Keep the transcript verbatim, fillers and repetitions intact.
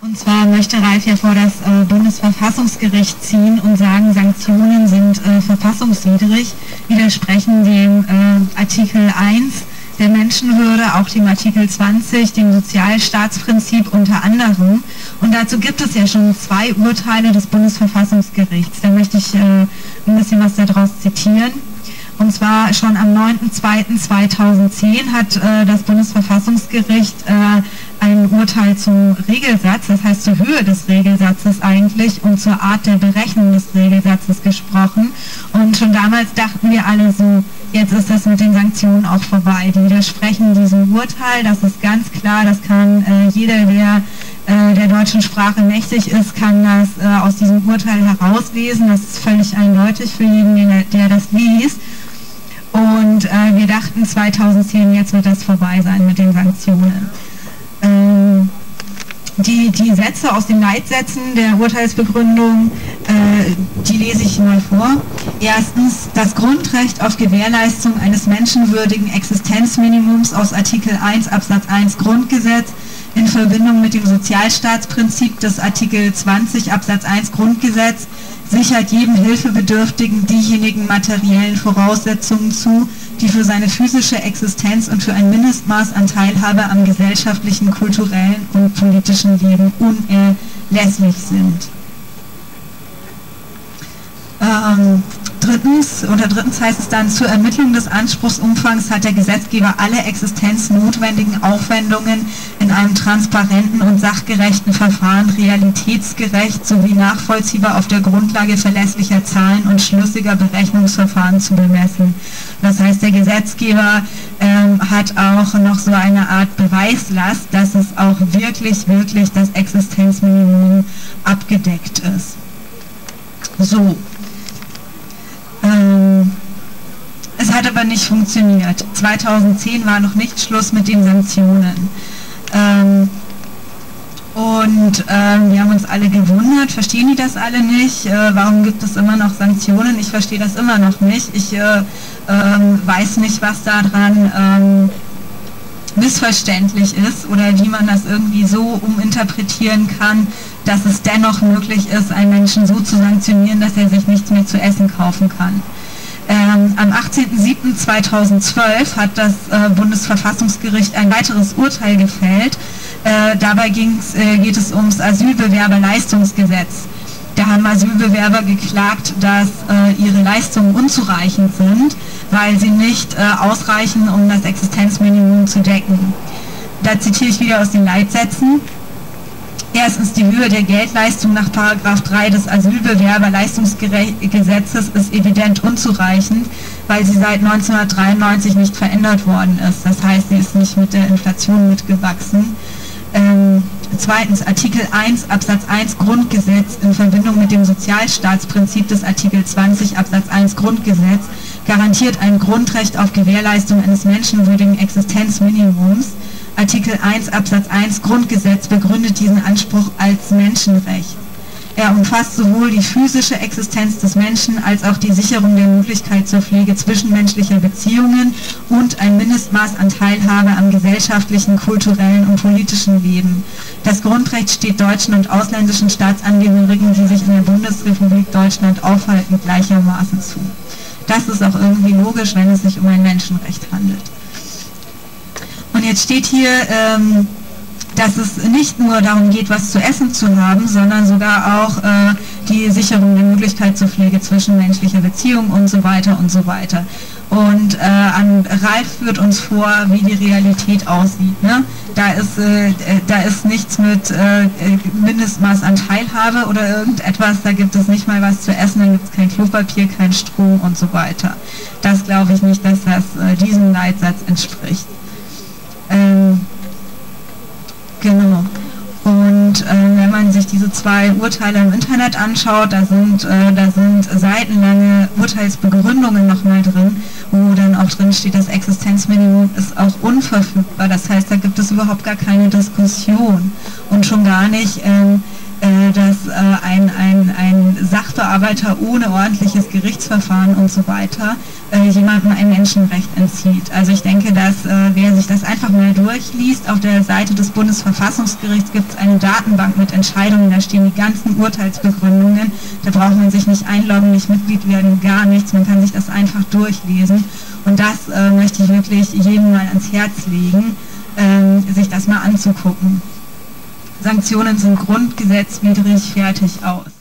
Und zwar möchte Ralf ja vor das äh, Bundesverfassungsgericht ziehen und sagen, Sanktionen sind äh, verfassungswidrig, widersprechen dem äh, Artikel eins der Menschenwürde, auch dem Artikel zwanzig, dem Sozialstaatsprinzip unter anderem. Und dazu gibt es ja schon zwei Urteile des Bundesverfassungsgerichts. Da möchte ich äh, ein bisschen was daraus zitieren. Und zwar schon am neunten zweiten zweitausendzehn hat äh, das Bundesverfassungsgericht äh, ein Urteil zum Regelsatz, das heißt zur Höhe des Regelsatzes eigentlich und zur Art der Berechnung des Regelsatzes gesprochen. Und schon damals dachten wir alle so, jetzt ist das mit den Sanktionen auch vorbei. Die widersprechen diesem Urteil, das ist ganz klar, das kann äh, jeder, der äh, der deutschen Sprache mächtig ist, kann das äh, aus diesem Urteil herauslesen. Das ist völlig eindeutig für jeden, der, der das liest. Und äh, wir dachten zweitausendzehn, jetzt wird das vorbei sein mit den Sanktionen. Ähm, die, die Sätze aus den Leitsätzen der Urteilsbegründung, äh, die lese ich mal vor. Erstens, das Grundrecht auf Gewährleistung eines menschenwürdigen Existenzminimums aus Artikel eins Absatz eins Grundgesetz in Verbindung mit dem Sozialstaatsprinzip des Artikel zwanzig Absatz eins Grundgesetz sichert jedem Hilfebedürftigen diejenigen materiellen Voraussetzungen zu, die für seine physische Existenz und für ein Mindestmaß an Teilhabe am gesellschaftlichen, kulturellen und politischen Leben unerlässlich sind. Ähm, drittens, unter drittens heißt es dann, zur Ermittlung des Anspruchsumfangs hat der Gesetzgeber alle existenznotwendigen Aufwendungen in einem transparenten und sachgerechten Verfahren realitätsgerecht sowie nachvollziehbar auf der Grundlage verlässlicher Zahlen und schlüssiger Berechnungsverfahren zu bemessen. Das heißt, der Gesetzgeber ähm, hat auch noch so eine Art Beweislast, dass es auch wirklich, wirklich das Existenzminimum abgedeckt ist. So. Ähm, es hat aber nicht funktioniert. zweitausendzehn war noch nicht Schluss mit den Sanktionen. Ähm, und ähm, wir haben uns alle gewundert, verstehen die das alle nicht? Äh, warum gibt es immer noch Sanktionen? Ich verstehe das immer noch nicht. Ich äh, ähm, weiß nicht, was daran ähm, missverständlich ist oder wie man das irgendwie so uminterpretieren kann, dass es dennoch möglich ist, einen Menschen so zu sanktionieren, dass er sich nichts mehr zu essen kaufen kann. Ähm, am achtzehnten siebten zweitausendzwölf hat das äh, Bundesverfassungsgericht ein weiteres Urteil gefällt. Äh, dabei ging's, äh, geht es ums Asylbewerberleistungsgesetz. Da haben Asylbewerber geklagt, dass äh, ihre Leistungen unzureichend sind, weil sie nicht äh, ausreichen, um das Existenzminimum zu decken. Da zitiere ich wieder aus den Leitsätzen. Erstens, die Höhe der Geldleistung nach Paragraph drei des Asylbewerberleistungsgesetzes ist evident unzureichend, weil sie seit neunzehnhundertdreiundneunzig nicht verändert worden ist. Das heißt, sie ist nicht mit der Inflation mitgewachsen. Ähm, zweitens, Artikel eins Absatz eins Grundgesetz in Verbindung mit dem Sozialstaatsprinzip des Artikel zwanzig Absatz eins Grundgesetz garantiert ein Grundrecht auf Gewährleistung eines menschenwürdigen Existenzminimums. Artikel eins Absatz eins Grundgesetz begründet diesen Anspruch als Menschenrecht. Er umfasst sowohl die physische Existenz des Menschen als auch die Sicherung der Möglichkeit zur Pflege zwischenmenschlicher Beziehungen und ein Mindestmaß an Teilhabe am gesellschaftlichen, kulturellen und politischen Leben. Das Grundrecht steht deutschen und ausländischen Staatsangehörigen, die sich in der Bundesrepublik Deutschland aufhalten, gleichermaßen zu. Das ist auch irgendwie logisch, wenn es sich um ein Menschenrecht handelt. Und jetzt steht hier, ähm, dass es nicht nur darum geht, was zu essen zu haben, sondern sogar auch äh, die Sicherung der Möglichkeit zur Pflege zwischenmenschlicher Beziehungen und so weiter und so weiter. Und äh, an Ralf führt uns vor, wie die Realität aussieht. Ne? Da ist, äh, da ist nichts mit äh, Mindestmaß an Teilhabe oder irgendetwas, da gibt es nicht mal was zu essen, dann gibt es kein Klopapier, kein Strom und so weiter. Das glaube ich nicht, dass das äh, diesem Leitsatz entspricht. Ähm, genau. Und äh, wenn man sich diese zwei Urteile im Internet anschaut, da sind, äh, da sind seitenlange Urteilsbegründungen nochmal drin, wo dann auch drin steht, das Existenzminimum ist auch unverfügbar. Das heißt, da gibt es überhaupt gar keine Diskussion und schon gar nicht, ähm, äh, äh, dass äh, ein, ein, ein Sachbearbeiter ohne ordentliches Gerichtsverfahren und so weiter äh, jemandem ein Menschenrecht entzieht. Also ich denke, dass äh, wer sich das einfach mal durchliest, auf der Seite des Bundesverfassungsgerichts gibt es eine Datenbank mit Entscheidungen, da stehen die ganzen Urteilsbegründungen, da braucht man sich nicht einloggen, nicht Mitglied werden, gar nichts, man kann sich das einfach durchlesen und das äh, möchte ich wirklich jedem mal ans Herz legen, äh, sich das mal anzugucken. Sanktionen sind grundgesetzwidrig, fertig, aus.